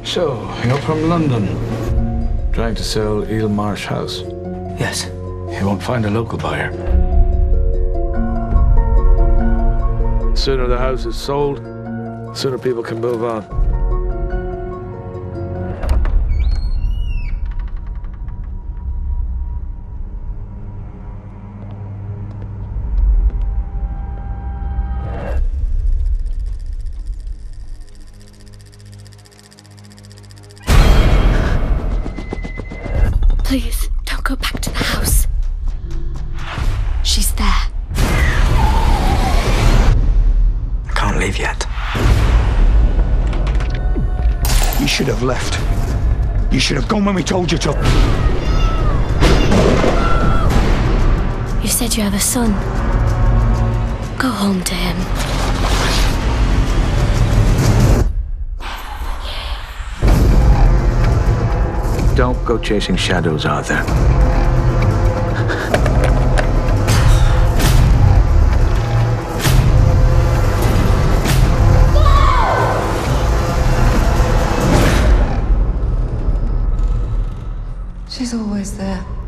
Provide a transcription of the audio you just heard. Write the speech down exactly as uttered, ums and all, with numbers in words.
So, you're from London, trying to sell Eel Marsh House. Yes. You won't find a local buyer. The sooner the house is sold, the sooner people can move on. Please, don't go back to the house. She's there. I can't leave yet. You should have left. You should have gone when we told you to. You said you have a son. Go home to him. Don't go chasing shadows, Arthur. She's always there.